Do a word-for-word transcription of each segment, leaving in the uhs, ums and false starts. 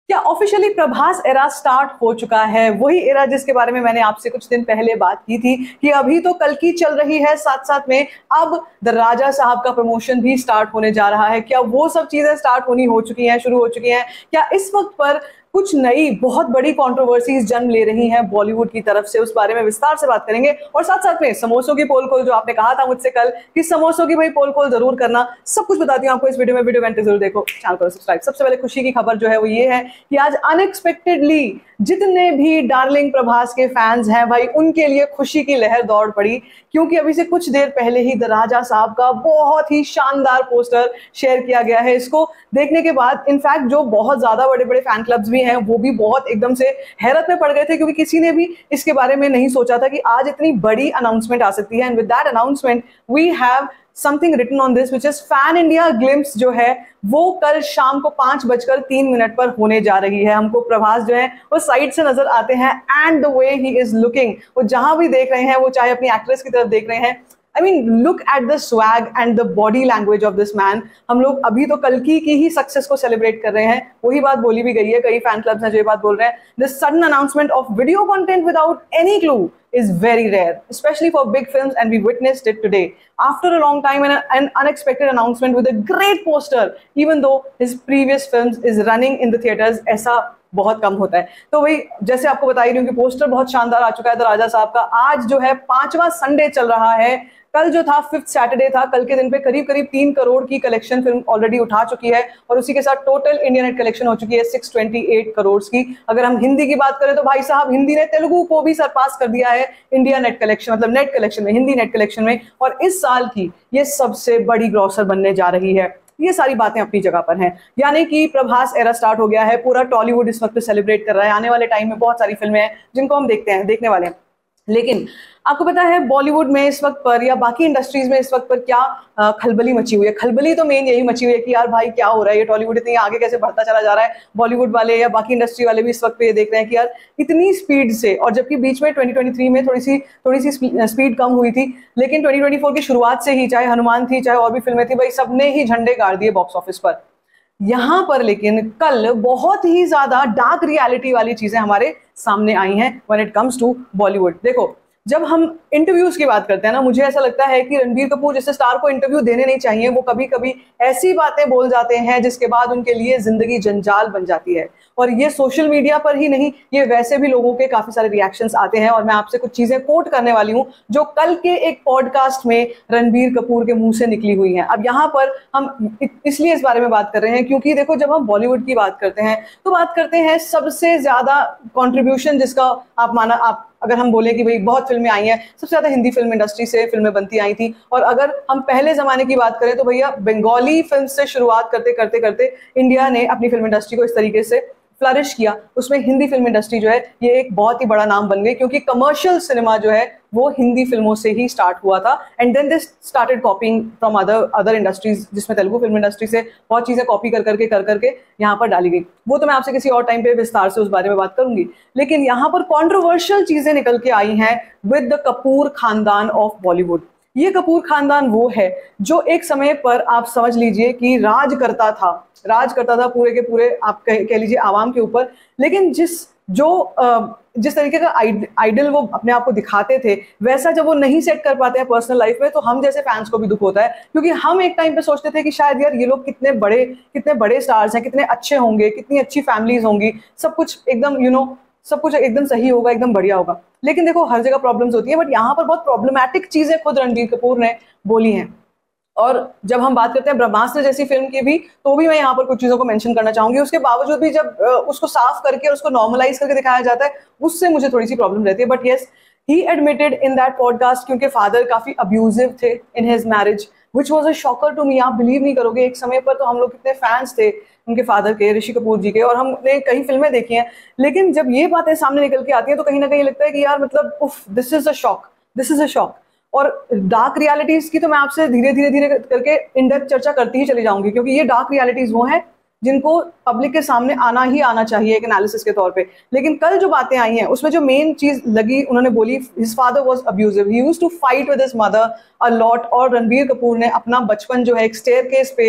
क्या officially Prabhas era start हो चुका है? वही एरा जिसके बारे में मैंने आपसे कुछ दिन पहले बात की थी कि अभी तो कल की चल रही है, साथ साथ में अब द राजा साहब का प्रमोशन भी स्टार्ट होने जा रहा है। क्या वो सब चीजें स्टार्ट होनी हो चुकी हैं, शुरू हो चुकी हैं? क्या इस वक्त पर कुछ नई बहुत बड़ी कंट्रोवर्सीज जन्म ले रही हैं बॉलीवुड की तरफ से? उस बारे में विस्तार से बात करेंगे। और साथ साथ में समोसों की पोल खोल, जो आपने कहा था मुझसे कल कि समोसों की भाई पोल खोल जरूर करना, सब कुछ बताती हूँ आपको इस वीडियो में। वीडियो एंड जरूर देखो, चैनल को सब्सक्राइब। सबसे पहले खुशी की खबर जो है वो ये है कि आज अनएक्सपेक्टेडली जितने भी डार्लिंग प्रभास के फैंस हैं भाई, उनके लिए खुशी की लहर दौड़ पड़ी, क्योंकि अभी से कुछ देर पहले ही द राजा साहब का बहुत ही शानदार पोस्टर शेयर किया गया है। इसको देखने के बाद इनफैक्ट जो बहुत ज्यादा बड़े बड़े फैन क्लब्स भी हैं वो भी बहुत एकदम से हैरत में पड़ गए थे, क्योंकि किसी ने भी इसके बारे में नहीं सोचा था कि आज इतनी बड़ी अनाउंसमेंट आ सकती है। And with that announcement we have something written on this, which is pan India glimpse, जो है वो कल शाम को पांच बजकर तीन मिनट पर होने जा रही है। हमको प्रभास जो है वो साइड से नजर आते हैं and the way he is looking, वो जहां भी देख रहे हैं, वो चाहे अपनी एक्ट्रेस की तरफ देख रहे हैं, I mean, look at the swag and the body language of this man. हम लोग अभी तो कल्कि की ही सक्सेस को सेलिब्रेट कर रहे हैं, वही बात बोली भी गई है, कई फैन क्लब्स हैं जो ये बात बोल रहे हैं। The sudden announcement of video content without any clue is very rare, especially for big films, and we witnessed it today. After a long time and an unexpected announcement with a great poster, even though his previous films is running in the theaters, ऐसा बहुत कम होता है। तो वही जैसे आपको बता रही हूँ कि पोस्टर बहुत शानदार आ चुका है द राजा साहब का। आज जो है पांचवा संडे चल रहा है, कल जो था फिफ्थ सैटरडे था, कल के दिन पे करीब करीब तीन करोड़ की कलेक्शन फिल्म ऑलरेडी उठा चुकी है, और उसी के साथ टोटल इंडिया नेट कलेक्शन हो चुकी है सिक्स ट्वेंटी एट करोड़ की। अगर हम हिंदी की बात करें तो भाई साहब हिंदी ने तेलुगु को भी सरपास कर दिया है इंडिया नेट कलेक्शन, मतलब नेट कलेक्शन में, हिंदी नेट कलेक्शन में, और इस साल की ये सबसे बड़ी ग्रॉसर बनने जा रही है। ये सारी बातें अपनी जगह पर हैं, यानी कि प्रभास एरा स्टार्ट हो गया है। पूरा टॉलीवुड इस वक्त सेलिब्रेट कर रहा है। आने वाले टाइम में बहुत सारी फिल्में हैं जिनको हम देखते हैं, देखने वाले हैं। लेकिन आपको पता है बॉलीवुड में इस वक्त पर या बाकी इंडस्ट्रीज में इस वक्त पर क्या खलबली मची हुई है? खलबली तो मेन यही मची हुई है कि यार भाई क्या हो रहा है, ये टॉलीवुड इतनी आगे कैसे बढ़ता चला जा रहा है। बॉलीवुड वाले या बाकी इंडस्ट्री वाले भी इस वक्त पे ये देख रहे हैं कि यार इतनी स्पीड से, और जबकि बीच में ट्वेंटी ट्वेंटी थ्री में थोड़ी सी थोड़ी सी स्पीड कम हुई थी, लेकिन ट्वेंटी ट्वेंटी फोर की शुरुआत से ही, चाहे हनुमान थी चाहे और भी फिल्में थी, भाई सबने ही झंडे गाड़ दिए बॉक्स ऑफिस पर। यहाँ पर लेकिन कल बहुत ही ज्यादा डार्क रियलिटी वाली चीजें हमारे सामने आई हैं when it comes to Bollywood. देखो, जब हम इंटरव्यूज की बात करते हैं ना, मुझे ऐसा लगता है कि रणबीर कपूर जैसे स्टार को इंटरव्यू देने नहीं चाहिए। वो कभी कभी ऐसी बातें बोल जाते हैं जिसके बाद उनके लिए जिंदगी जंजाल बन जाती है, और ये सोशल मीडिया पर ही नहीं, ये वैसे भी लोगों के काफी सारे रिएक्शंस आते हैं। और मैं आपसे कुछ चीजें कोट करने वाली हूं जो कल के एक पॉडकास्ट में रणबीर कपूर के मुंह से निकली हुई हैं। अब यहाँ पर हम इसलिए इस बारे में बात कर रहे हैं क्योंकि देखो, जब हम बॉलीवुड की बात करते हैं तो बात करते हैं सबसे ज्यादा कॉन्ट्रीब्यूशन जिसका आप माना, आप अगर हम बोले कि भाई बहुत फिल्में आई हैं, सबसे ज्यादा हिंदी फिल्म इंडस्ट्री से फिल्में बनती आई थी। और अगर हम पहले जमाने की बात करें तो भैया बंगाली फिल्म से शुरुआत करते करते करते इंडिया ने अपनी फिल्म इंडस्ट्री को इस तरीके से फ्लरिश किया, उसमें हिंदी फिल्म इंडस्ट्री जो है ये एक बहुत ही बड़ा नाम बन गई, क्योंकि कमर्शियल सिनेमा जो है वो हिंदी फिल्मों से ही स्टार्ट हुआ था। And then this started copying from other other industries, जिसमें तेलुगु फिल्म इंडस्ट्री से बहुत चीजें कॉपी कर करके कर करके यहाँ पर डाली गई। वो तो मैं आपसे किसी और टाइम पे विस्तार से उस बारे में बात करूंगी। लेकिन यहाँ पर कॉन्ट्रोवर्शियल चीजें निकल के आई हैं विद द कपूर खानदान ऑफ बॉलीवुड। ये कपूर खानदान वो है जो एक समय पर आप समझ लीजिए कि राज करता था राज करता था पूरे के पूरे, आप कह, कह लीजिए आवाम के ऊपर। लेकिन जिस जो जिस तरीके का आइडल वो अपने आप को दिखाते थे, वैसा जब वो नहीं सेट कर पाते हैं पर्सनल लाइफ में, तो हम जैसे फैंस को भी दुख होता है। क्योंकि हम एक टाइम पे सोचते थे कि शायद यार ये लोग कितने बड़े कितने बड़े स्टार्स हैं, कितने अच्छे होंगे, कितनी अच्छी फैमिलीज होंगी, सब कुछ एकदम यू नो सब कुछ एकदम सही होगा, एकदम बढ़िया होगा। लेकिन देखो, हर जगह प्रॉब्लम्स होती है, बट यहाँ पर बहुत प्रॉब्लमैटिक चीजें खुद रणबीर कपूर ने बोली हैं। और जब हम बात करते हैं ब्रह्मास्त्र जैसी फिल्म की भी, तो भी मैं यहाँ पर कुछ चीजों को मेंशन करना चाहूंगी। उसके बावजूद भी जब उसको साफ करके और उसको नॉर्मलाइज करके दिखाया जाता है, उससे मुझे थोड़ी सी प्रॉब्लम रहती है। But yes, he admitted in that podcast, क्योंकि फादर काफी अब्यूजिव थे in his marriage, which was a shocker to me. आप बिलीव नहीं करोगे, एक समय पर तो हम लोग कितने फैंस थे उनके फादर के, ऋषि कपूर जी के, और हमने कई फिल्में देखी हैं। लेकिन जब ये बातें सामने निकल के आती हैं तो कहीं ना कहीं लगता है कि यार मतलब उफ, this is a shock, this is a shock. और डार्क रियलिटीज की तो मैं आपसे धीरे धीरे धीरे करके इन डेप्थ चर्चा करती ही चली जाऊंगी, क्योंकि ये डार्क रियलिटीज वो हैं जिनको पब्लिक के सामने आना ही आना चाहिए एक एनालिसिस के तौर पे। लेकिन कल जो बातें आई हैं उसमें जो मेन चीज लगी, उन्होंने बोली his father was abusive, he used to fight with his mother a lot. और रणबीर कपूर ने अपना बचपन जो है एक स्टेयरकेस पे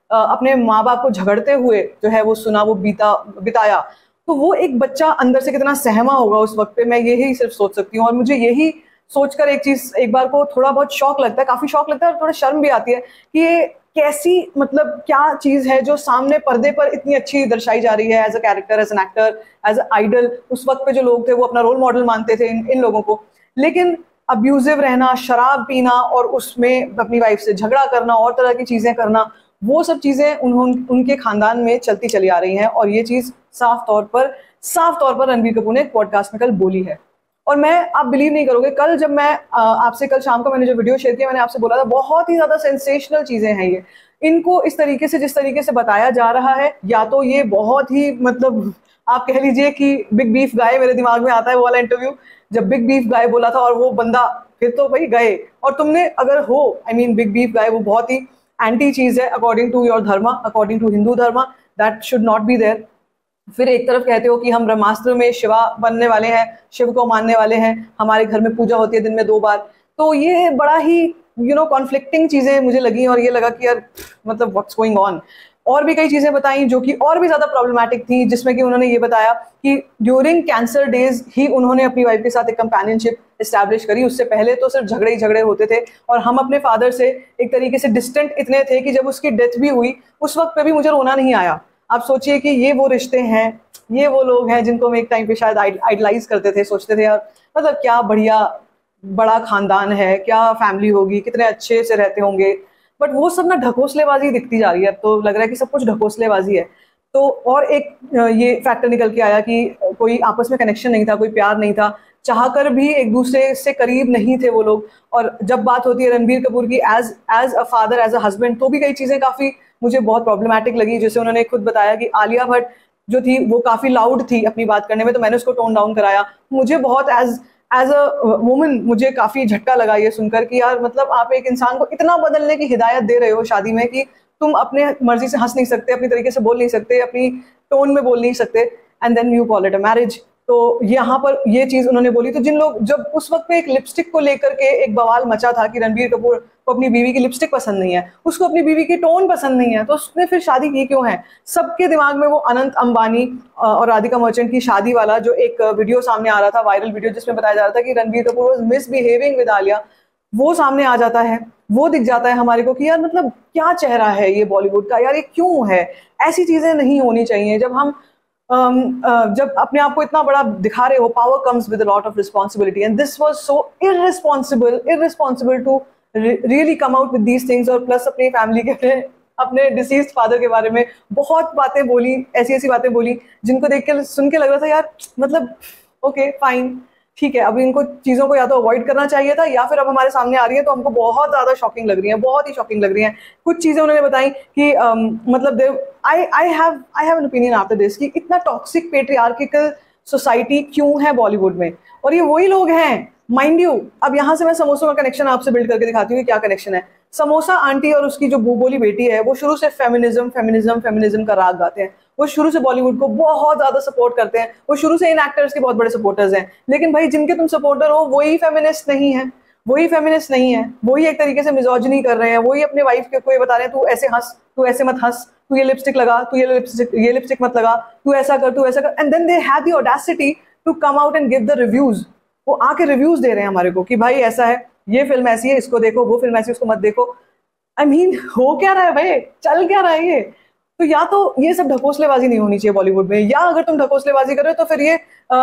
आ, अपने माँ बाप को झगड़ते हुए जो है वो सुना, वो बीता बिताया, तो वो एक बच्चा अंदर से कितना सहमा होगा उस वक्त पे, मैं यही सिर्फ सोच सकती हूँ। और मुझे यही सोचकर एक चीज एक बार को थोड़ा बहुत शौक लगता है, काफी शौक लगता है और थोड़ा शर्म भी आती है कि ये कैसी, मतलब क्या चीज है जो सामने पर्दे पर इतनी अच्छी दर्शाई जा रही है as a character, as an actor, as an idol. उस वक्त पे जो लोग थे वो अपना रोल मॉडल मानते थे इन, इन लोगों को, लेकिन अब्यूजिव रहना, शराब पीना और उसमें अपनी वाइफ से झगड़ा करना और तरह की चीजें करना, वो सब चीजें उन्होंने उनके खानदान में चलती चली आ रही हैं। और ये चीज साफ तौर पर साफ तौर पर रणबीर कपूर ने एक पॉडकास्ट में कल बोली है। और मैं, आप बिलीव नहीं करोगे, कल जब मैं आपसे, कल शाम को मैंने जो वीडियो शेयर किया, मैंने आपसे बोला था बहुत ही ज्यादा सेंसेशनल चीजें हैं ये। इनको इस तरीके से, जिस तरीके से बताया जा रहा है, या तो ये बहुत ही, मतलब आप कह लीजिए कि बिग बीफ गाय, मेरे दिमाग में आता है वो वाला इंटरव्यू जब बिग बीफ गाय बोला था और वो बंदा फिर तो भाई गए, और तुमने अगर हो, आई मीन बिग बीफ गाय वो बहुत ही एंटी चीज है according to your dharma, according to Hindu dharma, that should not be there. फिर एक तरफ कहते हो कि हम ब्रह्मास्त्र में शिवा बनने वाले हैं, शिव को मानने वाले हैं, हमारे घर में पूजा होती है दिन में दो बार। तो ये बड़ा ही यू नो कॉन्फ्लिक्टिंग चीजें मुझे लगी और ये लगा कि यार मतलब व्हाट्स गोइंग ऑन। और भी कई चीजें बताई जो कि और भी ज्यादा प्रॉब्लमैटिक थी, जिसमें कि उन्होंने ये बताया कि ड्यूरिंग कैंसर डेज ही उन्होंने अपनी वाइफ के साथ एक कंपेनियनशिप एस्टैब्लिश करी। उससे पहले तो सिर्फ झगड़े ही झगड़े होते थे और हम अपने फादर से एक तरीके से डिस्टेंट इतने थे कि जब उसकी डेथ भी हुई उस वक्त पे भी मुझे रोना नहीं आया। आप सोचिए कि ये वो रिश्ते हैं, ये वो लोग हैं जिनको हम एक टाइम पे शायद आइडलाइज करते थे, सोचते थे यार मतलब क्या बढ़िया बड़ा खानदान है, क्या फैमिली होगी, कितने अच्छे से रहते होंगे। बट वो सब ना ढकोसलेबाजी दिखती जा रही है, अब तो लग रहा है कि सब कुछ ढकोसलेबाजी है। तो और एक ये फैक्टर निकल के आया कि कोई आपस में कनेक्शन नहीं था, कोई प्यार नहीं था, चाहकर भी एक दूसरे से करीब नहीं थे वो लोग। और जब बात होती है रणबीर कपूर की as as a father, as a husband, तो भी कई चीज़ें काफ़ी मुझे बहुत प्रॉब्लमैटिक लगी। जैसे उन्होंने खुद बताया कि आलिया भट्ट जो थी वो काफ़ी लाउड थी अपनी बात करने में, तो मैंने उसको टोन डाउन कराया। मुझे बहुत एज एज अ वुमन मुझे काफ़ी झटका लगा ये सुनकर कि यार मतलब आप एक इंसान को इतना बदलने की हिदायत दे रहे हो शादी में कि तुम अपने मर्जी से हंस नहीं सकते, अपनी तरीके से बोल नहीं सकते, अपनी टोन में बोल नहीं सकते, and then you call it a marriage. तो यहाँ पर ये चीज़ उन्होंने बोली। तो जिन लोग, जब उस वक्त पे एक लिपस्टिक को लेकर के एक बवाल मचा था कि रणबीर कपूर को अपनी बीवी की लिपस्टिक पसंद नहीं है, उसको अपनी बीवी की टोन पसंद नहीं है, तो उसने फिर शादी की क्यों है? सबके दिमाग में वो अनंत अंबानी और राधिका मर्चेंट की शादी वाला जो एक वीडियो सामने आ रहा था, वायरल वीडियो, जिसमें बताया जा रहा था कि Ranbir Kapoor was misbehaving with Alia, वो सामने आ जाता है, वो दिख जाता है हमारे को कि यार मतलब क्या चेहरा है ये बॉलीवुड का, यार ये क्यों है? ऐसी चीजें नहीं होनी चाहिए। जब हम Um, uh, जब अपने आप को इतना बड़ा दिखा रहे हो, power comes with a lot of responsibility, and this was so irresponsible irresponsible to really come out with these things. और प्लस अपनी फैमिली के अपने अपने डिसीज्ड फादर के बारे में बहुत बातें बोली, ऐसी ऐसी बातें बोली जिनको देख के सुन के लग रहा था यार मतलब ओके फाइन, ठीक है, अब इनको चीज़ों को या तो अवॉइड करना चाहिए था, या फिर अब हमारे सामने आ रही है तो हमको बहुत ज़्यादा शॉकिंग लग रही है, बहुत ही शॉकिंग लग रही हैं। कुछ चीज़ें उन्होंने बताई कि um, मतलब देव I I have I have an opinion after this कि इतना टॉक्सिक पेट्रियार्किकल सोसाइटी क्यों है बॉलीवुड में। और ये वही लोग हैं, माइंड यू। अब यहाँ से मैं समोसों का कनेक्शन आपसे बिल्ड करके दिखाती हूँ कि क्या कनेक्शन है। समोसा आंटी और उसकी जो बोली बेटी है वो शुरू से फेमिनिज्म फेमिनिज्म फेमिनिज्म का राग गाते हैं, वो शुरू से बॉलीवुड को बहुत ज्यादा सपोर्ट करते हैं, वो शुरू से इन एक्टर्स के बहुत बड़े सपोर्टर्स हैं। लेकिन भाई जिनके तुम सपोर्टर हो वही फेमिनिस्ट नहीं है, वही फेमिनिस्ट नहीं है, वही एक तरीके से मिजोजिनी कर रहे हैं, वही अपने वाइफ के को ये बता रहे हैं तू ऐसे हंस, तू ऐसे मत हंस, तू ये लिपस्टिक लगा, तू ये लिपस्टिक ये लिपस्टिक मत लगा, तू ऐसा कर, तू ऐसा कर। And then they have the audacity to come out and give the reviews. वो आके रिव्यूज दे रहे हैं हमारे को कि भाई ऐसा है, ये फिल्म ऐसी है, इसको देखो, वो फिल्म ऐसी है, उसको मत देखो। आई I मीन mean, हो क्या रहा है भाई, चल क्या रहा है ये? तो या तो ये सब ढकोसलेबाजी नहीं होनी चाहिए बॉलीवुड में, या अगर तुम ढकोसलेबाजी कर रहे हो तो फिर ये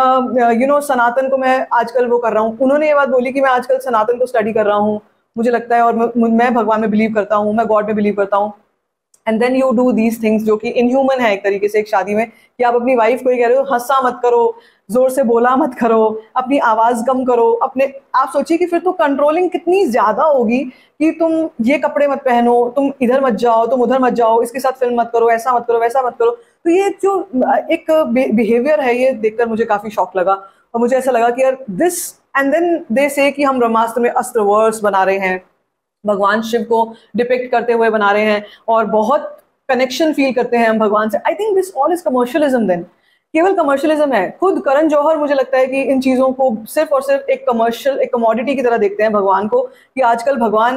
यू नो सनातन को मैं आजकल वो कर रहा हूँ। उन्होंने ये बात बोली कि मैं आजकल सनातन को स्टडी कर रहा हूँ, मुझे लगता है, और मैं भगवान में बिलीव करता हूँ, मैं गॉड में बिलीव करता हूँ। And then you do these things जो कि इनह्यूमन है एक तरीके से एक शादी में, कि आप अपनी वाइफ को ही कह रहे हो हंसा मत करो, जोर से बोला मत करो, अपनी आवाज कम करो, अपने आप सोचिए कि फिर तो कंट्रोलिंग कितनी ज्यादा होगी कि तुम ये कपड़े मत पहनो, तुम इधर मत जाओ, तुम उधर मत जाओ, इसके साथ फिल्म मत करो, ऐसा मत करो, वैसा मत करो। तो ये जो एक बिहेवियर है ये देखकर मुझे काफी शौक लगा और मुझे ऐसा लगा कि यार दिस, एंड देन दे से कि हम ब्रह्मास्त्र में अस्त्र वर्स बना रहे हैं, भगवान शिव को डिपिक्ट करते हुए बना रहे हैं और बहुत कनेक्शन फील करते हैं हम भगवान से। I think this all is commercialism. Then केवल कमर्शियलिज्म है। खुद करण जौहर मुझे लगता है कि इन चीज़ों को सिर्फ और सिर्फ एक कमर्शियल, एक कमोडिटी की तरह देखते हैं भगवान को, कि आजकल भगवान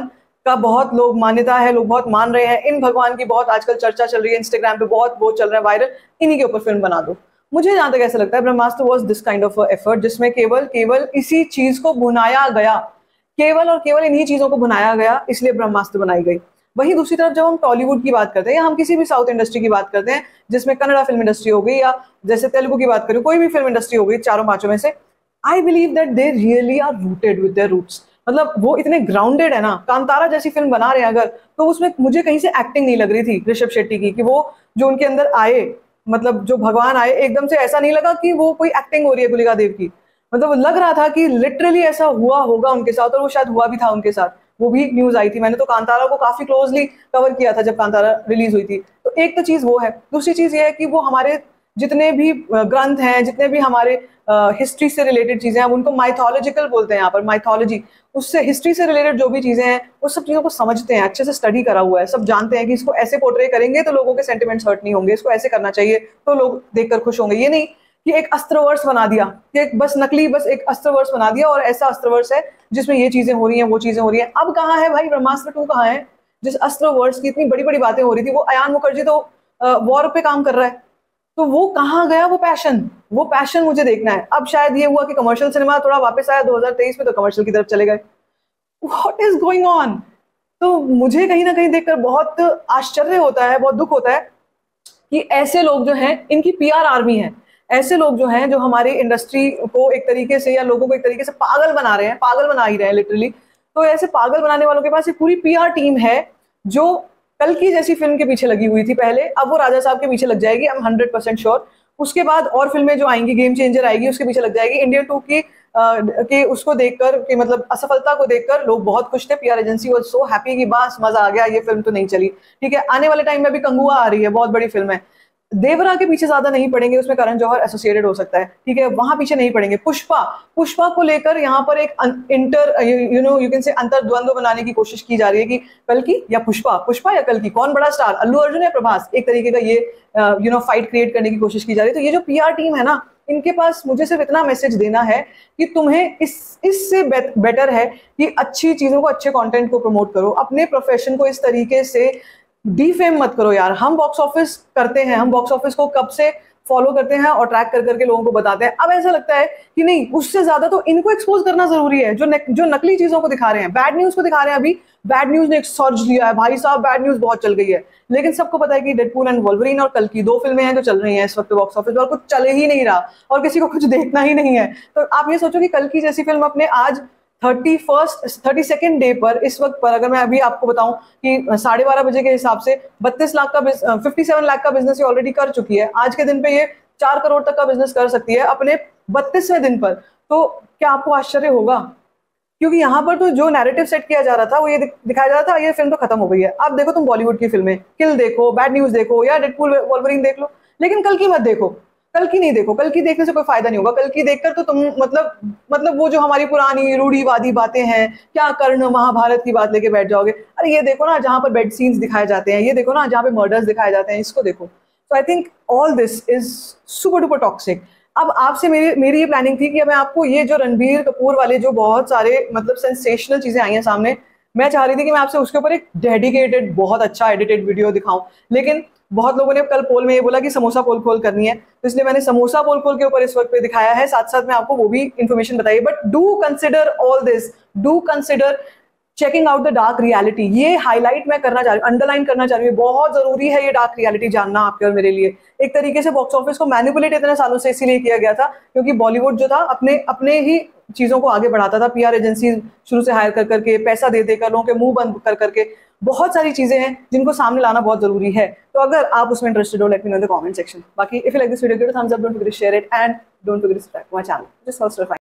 का बहुत लोग मान्यता है, लोग बहुत मान रहे हैं, इन भगवान की बहुत आजकल चर्चा चल रही है, इंस्टाग्राम पे बहुत वो चल रहा है वायरल, इन्हीं के ऊपर फिल्म बना दो। मुझे जहां तक ऐसा लगता है Brahmastra was this kind of effort जिसमें केवल केवल इसी चीज को भुनाया गया, केवल और केवल इन्हीं चीजों को भुनाया गया, इसलिए ब्रह्मास्त्र बनाई गई। वहीं दूसरी तरफ जब हम टॉलीवुड की बात करते हैं या हम किसी भी साउथ इंडस्ट्री की बात करते हैं, जिसमें कन्नड़ा फिल्म इंडस्ट्री हो गई या जैसे तेलुगु की बात करें, कोई भी फिल्म इंडस्ट्री हो गई चारों पांचों में से, I believe that they really are rooted with their roots. मतलब वो इतने ग्राउंडेड है ना। कांतारा जैसी फिल्म बना रहे हैं अगर, तो उसमें मुझे कहीं से एक्टिंग नहीं लग रही थी ऋषभ शेट्टी की, कि वो जो उनके अंदर आए, मतलब जो भगवान आए, एकदम से ऐसा नहीं लगा कि वो कोई एक्टिंग हो रही है गुलिका देव की। मतलब लग रहा था कि लिटरली ऐसा हुआ होगा उनके साथ, और वो शायद हुआ भी था उनके साथ। वो भी न्यूज आई थी, मैंने तो कांतारा को काफी क्लोजली कवर किया था जब कांतारा रिलीज हुई थी। तो एक तो चीज वो है। दूसरी चीज ये है कि वो हमारे जितने भी ग्रंथ हैं, जितने भी हमारे हिस्ट्री से रिलेटेड चीजें हैं, उनको माइथोलॉजिकल बोलते हैं यहाँ पर, माइथोलॉजी, उससे हिस्ट्री से रिलेटेड जो भी चीजें हैं उस सब चीजों को समझते हैं, अच्छे से स्टडी करा हुआ है, सब जानते हैं कि इसको ऐसे पोर्ट्रे करेंगे तो लोगों के सेंटिमेंट्स हर्ट नहीं होंगे, इसको ऐसे करना चाहिए तो लोग देखकर खुश होंगे। ये नहीं कि एक अस्त्रवर्ष बना दिया, कि एक बस नकली बस एक अस्त्रवर्ष बना दिया और ऐसा अस्त्रवर्ष है जिसमें ये चीजें हो रही हैं, वो चीजें हो रही हैं। अब कहाँ है भाई ब्रह्मास्त्र टू, कहाँ है? जिस अस्त्रवर्ष की इतनी बड़ी बड़ी बातें हो रही थी, वो अयान मुखर्जी तो वॉर पे काम कर रहा है, तो वो कहाँ गया वो पैशन? वो पैशन मुझे देखना है। अब शायद ये हुआ कि कमर्शियल सिनेमा थोड़ा वापस आया दो हज़ार तेईस में, तो कमर्शियल की तरफ चले गए। What is going on? तो मुझे कहीं ना कहीं देखकर बहुत आश्चर्य होता है, बहुत दुख होता है कि ऐसे लोग जो हैं, इनकी पीआर आर्मी है, ऐसे लोग जो हैं जो हमारी इंडस्ट्री को एक तरीके से या लोगों को एक तरीके से पागल बना रहे हैं, पागल बना ही रहे हैं लिटरली। तो ऐसे पागल बनाने वालों के पास एक पूरी पीआर टीम है जो कल की जैसी फिल्म के पीछे लगी हुई थी पहले, अब वो राजा साहब के पीछे लग जाएगी, I am hundred percent sure. उसके बाद और फिल्में जो आएंगी, गेम चेंजर आएगी, उसके पीछे लग जाएगी। इंडियन टू की आ, कि उसको देखकर, कि मतलब असफलता को देखकर लोग बहुत खुश थे, PR agency was so happy कि बस मजा आ गया, ये फिल्म तो नहीं चली। ठीक है, आने वाले टाइम में भी कंगुआ आ रही है, बहुत बड़ी फिल्म है। देवरा के पीछे ज्यादा नहीं पड़ेंगे, उसमें करण जौहर एसोसिएटेड हो सकता है, ठीक है, वहां पीछे नहीं पड़ेंगे। पुष्पा, पुष्पा को लेकर यहाँ पर एक inter you know you can say अंतर्द्वंद्व बनाने की कोशिश की जा रही है कि कल की या पुष्पा, पुष्पा या कल की, कौन बड़ा स्टार, अल्लू अर्जुन या प्रभास, एक तरीके का ये यू नो फाइट क्रिएट करने की कोशिश की जा रही है। तो ये जो पीआर टीम है ना, इनके पास मुझे सिर्फ इतना मैसेज देना है कि तुम्हें इस इससे बेटर है कि अच्छी चीजों को, अच्छे कंटेंट को प्रमोट करो, अपने प्रोफेशन को इस तरीके से डीफेम मत करो यार। हम बॉक्स ऑफिस करते हैं, हम बॉक्स ऑफिस को कब से फॉलो करते हैं और ट्रैक कर करके लोगों को बताते हैं। अब ऐसा लगता है कि नहीं, उससे ज्यादा तो इनको एक्सपोज करना जरूरी है, जो नक, जो नकली चीजों को दिखा रहे हैं, बैड न्यूज को दिखा रहे हैं। अभी बैड न्यूज ने एक सर्ज लिया है भाई साहब, बैड न्यूज बहुत चल गई है। लेकिन सबको पता है कि डेडपूल एंड वोल्वरिन और कल की दो फिल्में हैं जो चल रही हैं इस वक्त बॉक्स ऑफिस, और कुछ चले ही नहीं रहा और किसी को कुछ देखना ही नहीं है। तो आप ये सोचो कि कल की जैसी फिल्म अपने आज thirty first thirty second day पर, इस वक्त पर, अगर मैं अभी आपको बताऊं कि साढ़े बारह बजे के हिसाब से बत्तीस लाख का फिफ्टी सेवन लाख का बिजनेस ये ऑलरेडी कर चुकी है। आज के दिन पे ये चार करोड़ तक का बिजनेस कर सकती है अपने बत्तीसवें दिन पर। तो क्या आपको आश्चर्य होगा? क्योंकि यहाँ पर तो जो नैरेटिव सेट किया जा रहा था वो ये दिखाया जा रहा था, ये फिल्म तो खत्म हो गई है। अब देखो तुम बॉलीवुड की फिल्में, किल देखो, बैड न्यूज देखो या डेडपूल वोल्वरिन देख लो, लेकिन कल की मत देखो, कल की नहीं देखो। कल की देखने से कोई फायदा नहीं होगा। कल की देखकर तो तुम मतलब मतलब वो जो हमारी पुरानी रूढ़ीवादी बातें हैं, क्या कर्ण महाभारत की बात लेके बैठ जाओगे। अरे ये देखो ना जहाँ पर बेड सीन्स दिखाए जाते हैं, ये देखो ना जहाँ पे मर्डर्स दिखाए जाते हैं, इसको देखो। So I think all this is super duper toxic. अब आपसे मेरी मेरी ये प्लानिंग थी कि मैं आपको ये जो रणबीर कपूर वाले जो बहुत सारे मतलब सेंसेशनल चीजें आई हैं सामने, मैं चाह रही थी कि मैं आपसे उसके ऊपर एक डेडिकेटेड बहुत अच्छा एडिटेड वीडियो दिखाऊं। लेकिन बहुत लोगों ने कल पोल में ये बोला कि समोसा पोल खोल करनी है, तो इसलिए मैंने समोसा पोल खोल के ऊपर इस वक्त पे दिखाया है। साथ साथ में आपको वो भी इंफॉर्मेशन बताइए, but do consider all this, do consider checking out the dark reality. ये हाईलाइट मैं करना चाह रही हूँ, अंडरलाइन करना चाह रही हूँ। बहुत जरूरी है ये डार्क रियलिटी जानना आपके और मेरे लिए। एक तरीके से बॉक्स ऑफिस को मैनिपुलेट इतने सालों से इसीलिए किया गया था क्योंकि बॉलीवुड जो था अपने अपने ही चीजों को आगे बढ़ाता था। पीआर एजेंसी शुरू से हायर कर करके, पैसा दे देकर, लोगों के मुंह बंद कर करके, बहुत सारी चीजें हैं जिनको सामने लाना बहुत जरूरी है। तो अगर आप उसमें इंटरेस्टेड हो, let me know in the comment section. बाकी if you like this video, give it a thumbs up, don't forget to share it and don't forget to subscribe to my channel. Just